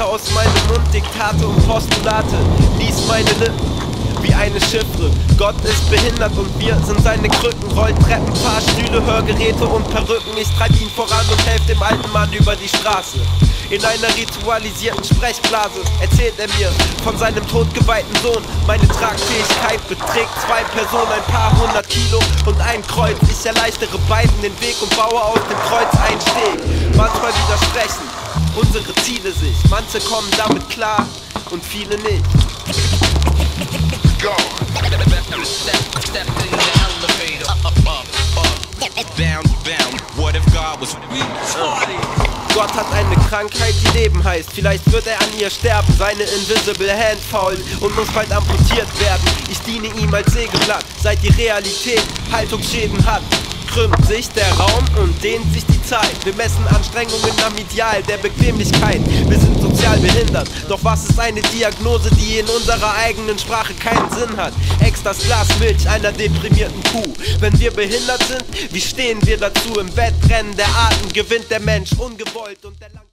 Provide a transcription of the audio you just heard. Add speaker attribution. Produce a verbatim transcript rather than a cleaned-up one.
Speaker 1: Worte aus meinem Mund, Diktate und Postulate, lies meine Lippen wie eine Chiffre. Gott ist behindert und wir sind seine Krücken. Rolltreppen, Fahrstühle, Hörgeräte und Perücken. Ich treib ihn voran und helf dem alten Mann über die Straße. In einer ritualisierten Sprechblase erzählt er mir von seinem totgeweihten Sohn. Meine Tragfähigkeit beträgt zwei Personen, ein paar hundert Kilo und ein Kreuz. Ich erleichtere beiden den Weg und baue aus dem Kreuz einen Steg. Manchmal widersprechen unsere Ziele sich. Manche kommen damit klar und viele nicht. Gott hat eine Krankheit, die Leben heißt. Vielleicht wird er an ihr sterben, seine invisible hand faulen und muss bald amputiert werden. Ich diene ihm als Sägeblatt, seit die Realität Haltungsschäden hat. Krümmt sich der Raum und dehnt sich die Zeit. Wir messen Anstrengungen am Ideal der Bequemlichkeit. Wir sind sozial behindert, doch was ist eine Diagnose, die in unserer eigenen Sprache keinen Sinn hat? Extras Glas Milch einer deprimierten Kuh. Wenn wir behindert sind, wie stehen wir dazu? Im Wettrennen der Arten gewinnt der Mensch ungewollt und der lang